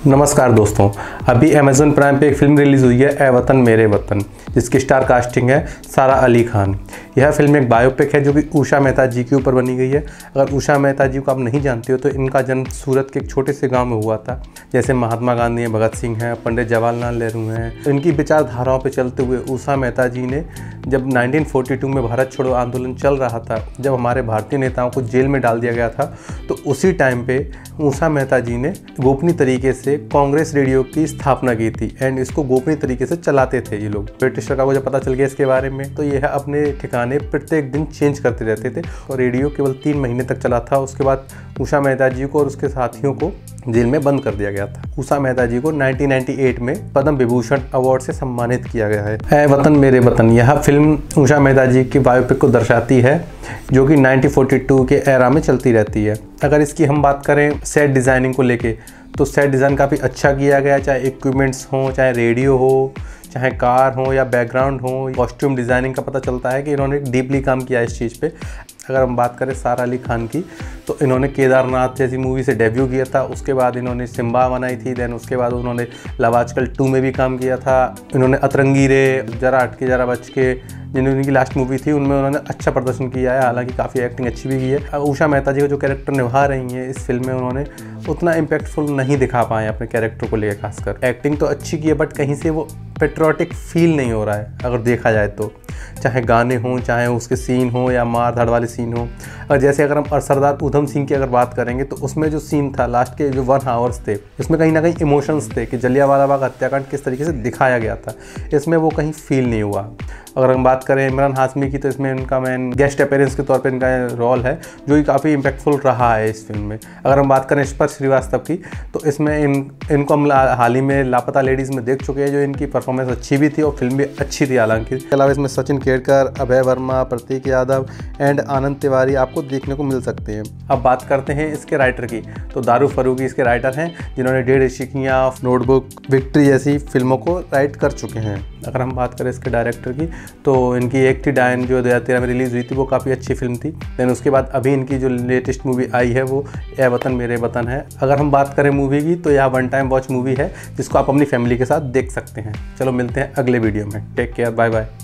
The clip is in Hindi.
नमस्कार दोस्तों, अभी अमेज़न प्राइम पे एक फिल्म रिलीज़ हुई है ए वतन मेरे वतन, जिसकी स्टार कास्टिंग है सारा अली खान। यह फिल्म एक बायोपिक है जो कि उषा मेहता जी के ऊपर बनी गई है। अगर उषा मेहता जी को आप नहीं जानते हो तो इनका जन्म सूरत के एक छोटे से गांव में हुआ था। जैसे महात्मा गांधी हैं, भगत सिंह हैं, पंडित जवाहरलाल नेहरू हैं। इनकी विचारधाराओं पर चलते हुए उषा मेहता जी ने जब 1942 में भारत छोड़ो आंदोलन चल रहा था, जब हमारे भारतीय नेताओं को जेल में डाल दिया गया था, तो उसी टाइम पे उषा मेहता जी ने गोपनीय तरीके से कांग्रेस रेडियो की स्थापना की थी एंड इसको गोपनीय तरीके से चलाते थे ये लोग। ब्रिटिश सरकार को जब पता चल गया इसके बारे में तो यह अपने ठिकाने प्रत्येक दिन चेंज करते रहते थे और रेडियो केवल 3 महीने तक चला था। उसके बाद उषा मेहता जी को और उसके साथियों को जेल में बंद कर दिया गया था। उषा मेहता जी को 1998 में पद्म विभूषण अवार्ड से सम्मानित किया गया है। ए वतन मेरे वतन यह फिल्म उषा मेहता जी की बायोपिक को दर्शाती है जो कि 1942 के एरा में चलती रहती है। अगर इसकी हम बात करें सेट डिज़ाइनिंग को लेके तो सेट डिज़ाइन काफ़ी अच्छा किया गया, चाहे इक्विपमेंट्स हों, चाहे रेडियो हो, चाहे कार हो या बैकग्राउंड हो। कॉस्ट्यूम डिज़ाइनिंग का पता चलता है कि इन्होंने डीपली काम किया इस चीज़ पे। अगर हम बात करें सारा अली खान की तो इन्होंने केदारनाथ जैसी मूवी से डेब्यू किया था, उसके बाद इन्होंने सिम्बा बनाई थी, देन उसके बाद उन्होंने लव आजकल 2 में भी काम किया था। इन्होंने अतरंगी रे, जरा हटके जरा बच के, जिन्होंने उनकी लास्ट मूवी थी उनमें उन्होंने अच्छा प्रदर्शन किया है, हालांकि काफ़ी एक्टिंग अच्छी भी की है। उषा मेहता जी का जो कैरेक्टर निभा रही हैं इस फिल्म में उन्होंने उतना इम्पैक्टफुल नहीं दिखा पाए अपने कैरेक्टर को लेकर। खासकर एक्टिंग तो अच्छी की है बट कहीं से वो पेट्रियोटिक फील नहीं हो रहा है अगर देखा जाए तो, चाहे गाने हों, चाहे उसके सीन हो या मार धाड़ वाले सीन हो। और जैसे अगर हम सरदार उधम सिंह की अगर बात करेंगे तो उसमें जो सीन था लास्ट के जो 1 आवर्स थे, इसमें कहीं ना कहीं इमोशंस थे कि जलियांवाला बाग हत्याकांड किस तरीके से दिखाया गया था, इसमें वो कहीं फील नहीं हुआ। अगर हम बात करें इमरान हाशमी की तो इसमें इनका मेन गेस्ट अपीयरेंस के तौर पे इनका रोल है जो कि काफ़ी इम्पैक्टफुल रहा है इस फिल्म में। अगर हम बात करें स्पर्श श्रीवास्तव की तो इसमें इनको हम हाल ही में लापता लेडीज़ में देख चुके हैं, जो इनकी परफॉर्मेंस अच्छी भी थी और फिल्म भी अच्छी थी। हालांकि इसके अलावा इसमें सचिन केड़कर, अभय वर्मा, प्रतीक यादव एंड आनंद तिवारी आपको देखने को मिल सकते हैं। अब बात करते हैं इसके राइटर की तो दारू फरूकी इसके राइटर हैं जिन्होंने 1.5 इश्कियाँ, नोटबुक, विक्ट्री जैसी फिल्मों को राइट कर चुके हैं। अगर हम बात करें इसके डायरेक्टर की तो इनकी एक थी डायन जो 2013 में रिलीज़ हुई थी, वो काफ़ी अच्छी फिल्म थी। देन उसके बाद अभी इनकी जो लेटेस्ट मूवी आई है वो ए वतन मेरे वतन है। अगर हम बात करें मूवी की तो यह 1 टाइम वॉच मूवी है जिसको आप अपनी फैमिली के साथ देख सकते हैं। चलो मिलते हैं अगले वीडियो में, टेक केयर, बाय बाय।